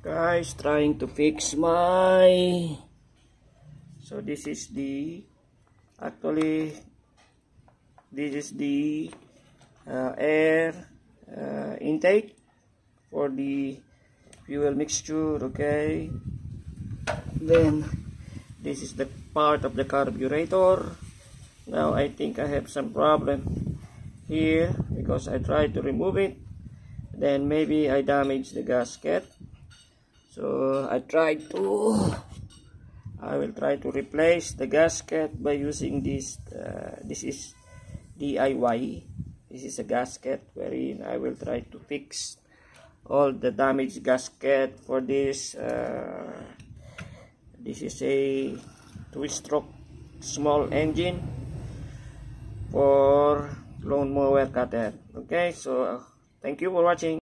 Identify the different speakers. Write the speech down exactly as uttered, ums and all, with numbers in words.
Speaker 1: Guys, trying to fix my, so this is the, actually this is the uh, air uh, intake for the fuel mixture. Okay, then this is the part of the carburetor. Now I think I have some problem here because I tried to remove it, then maybe I damaged the gasket. So I tried to, I will try to replace the gasket by using this. Uh, this is D I Y. This is a gasket wherein I will try to fix all the damaged gasket for this. Uh, this is a two-stroke small engine for lawnmower cutter. Okay, so thank you for watching.